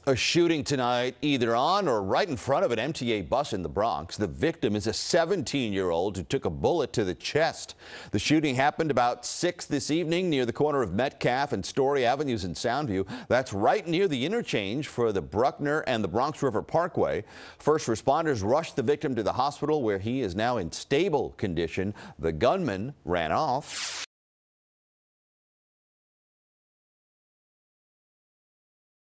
A shooting tonight, either on or right in front of an MTA bus in the Bronx. The victim is a 17-year-old who took a bullet to the chest. The shooting happened about 6 this evening near the corner of Metcalf and Story Avenues in Soundview. That's right near the interchange for the Bruckner and the Bronx River Parkway. First responders rushed the victim to the hospital where he is now in stable condition. The gunman ran off.